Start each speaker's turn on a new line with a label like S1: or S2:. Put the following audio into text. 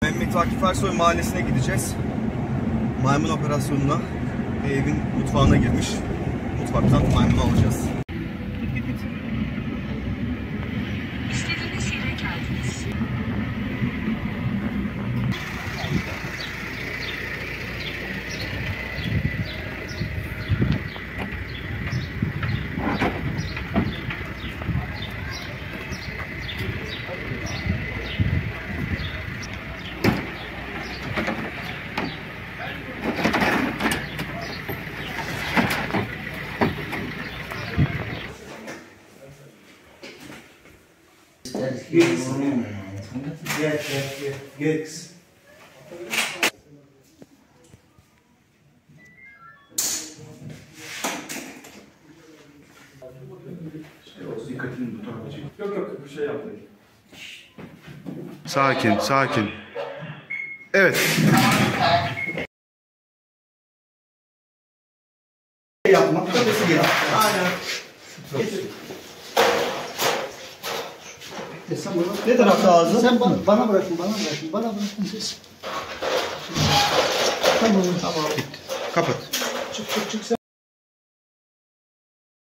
S1: Mehmet Akif Ersoy Mahallesi'ne gideceğiz. Maymun operasyonuna bir evin mutfağına girmiş. Mutfaktan maymunu alacağız.
S2: İstediğiniz yere geldiniz.
S3: Gex.
S4: Dikkatini bu tarafa çek. Yok bir şey yaptık.
S5: Sakin, sakin. Evet.
S3: Yapmak kafası gel. Aynen. Sen bunu ne tarafta ağzı? Sen bana bırakın. Bana bırakın siz. Tamam.
S5: Kapat.
S3: Çık sen.